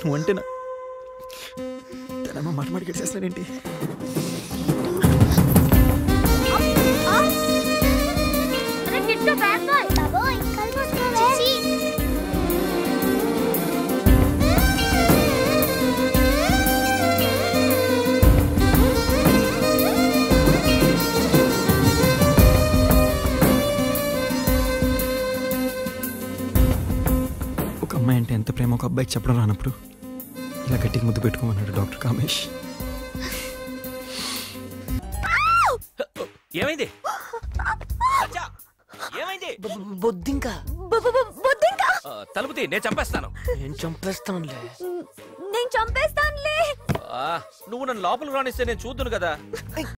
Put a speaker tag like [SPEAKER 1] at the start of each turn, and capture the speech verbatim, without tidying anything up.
[SPEAKER 1] నువ్వంటే నా తనమ్మ మాట మాట గడిచేస్తానేంటి? ఒక అమ్మాయి అంటే ఎంత ప్రేమ ఒక అబ్బాయికి చెప్పడం రానప్పుడు ఇలా గట్టికి ముద్దు పెట్టుకోమన్నాడు డాక్టర్ కామేష్.
[SPEAKER 2] ఏమైంది ఏమైంది?
[SPEAKER 3] బొద్దింక
[SPEAKER 2] తలుపుతి, నేను చంపేస్తాను.
[SPEAKER 3] నేను చంపేస్తానులే
[SPEAKER 4] నేను చంపేస్తానులే.
[SPEAKER 2] నువ్వు నన్ను లోపలికి రానిస్తే నేను చూద్దును కదా.